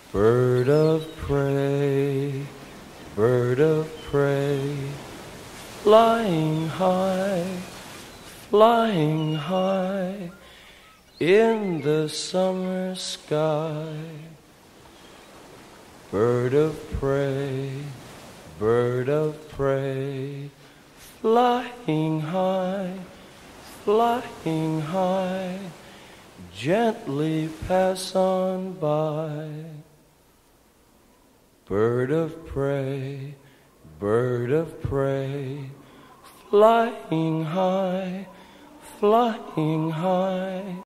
Bird of prey, bird of prey, flying high in the summer sky. Bird of prey, flying high, gently pass on by. Bird of prey, flying high,